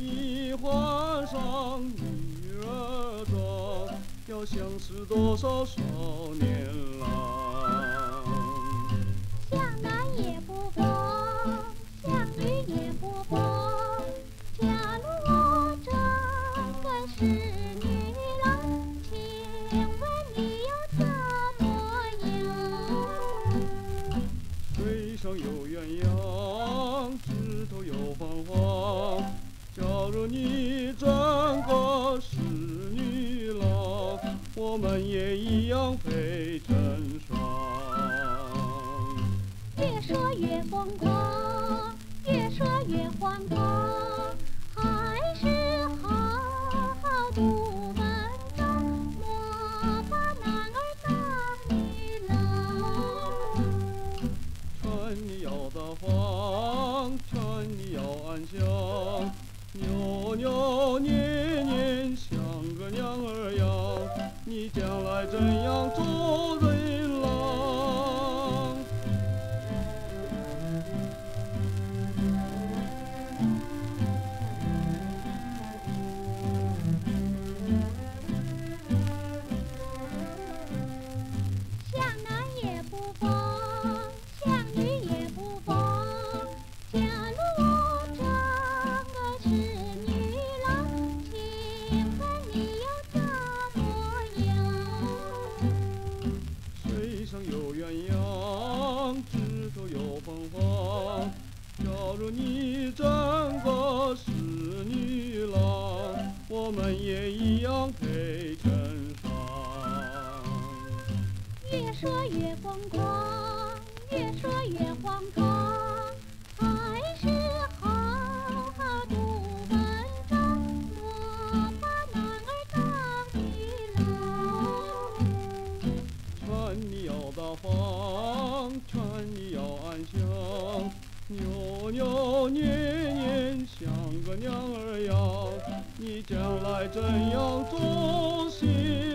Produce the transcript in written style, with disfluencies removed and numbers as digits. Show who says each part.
Speaker 1: 你换上女儿装，要相识多少少年郎？
Speaker 2: 向南也不逢，向女也不逢。假如我这个是女郎，请问你有怎么样？
Speaker 1: 水上有鸳鸯，枝头有芳华。假如你真个是女郎，我们也一样配成双。
Speaker 2: 越说越风光，越说越荒唐，还是好好读文章，莫把男儿当女郎。
Speaker 1: 劝你要大方，劝你要安详，扭扭捏捏像个娘儿样，你将来怎样做人郎？
Speaker 2: 向南也不逢，向女也不逢。假如我这个是女郎，请问你有怎么样？
Speaker 1: 水上有鸳鸯，枝头有凤凰。假如你真个是女郎，我们也一样配成双。
Speaker 2: 越说越疯狂，越说越荒唐，还是好好读文章，莫把男儿当女郎。
Speaker 1: 劝你要大方，劝你要安详，扭扭捏捏像个娘儿样，你将来怎样做新